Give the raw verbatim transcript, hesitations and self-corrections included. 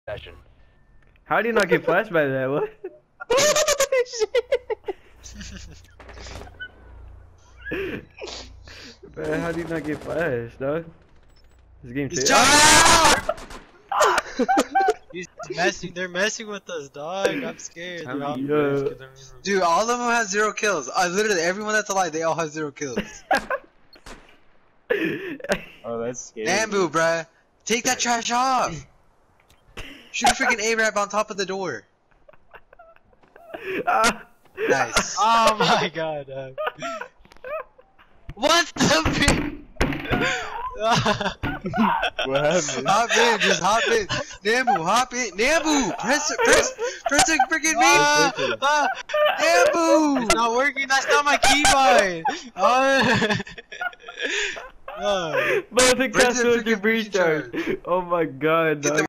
Session. How do you not get flashed by that? What? Man, how do you not get flashed, dog? This game He's too. He's messing. They're messing with us, dog. I'm scared. I'm- They're all- yo. Dude, all of them have zero kills. I literally everyone that's alive, they all have zero kills. Oh, that's scary. Nambu, bruh, take that trash off. Shoot a freaking A-Rap on top of the door. Ah. Nice. Oh my god. Uh, what the? What happened? Hop in, just hop in. Nambu, hop in. Nambu, press, press, press the freaking Ah, me. ah, Nambu. it's not working. That's not my keybind. Oh. Oh. Both the Where's the castle freaking breach charge. Oh my god, Get dog. the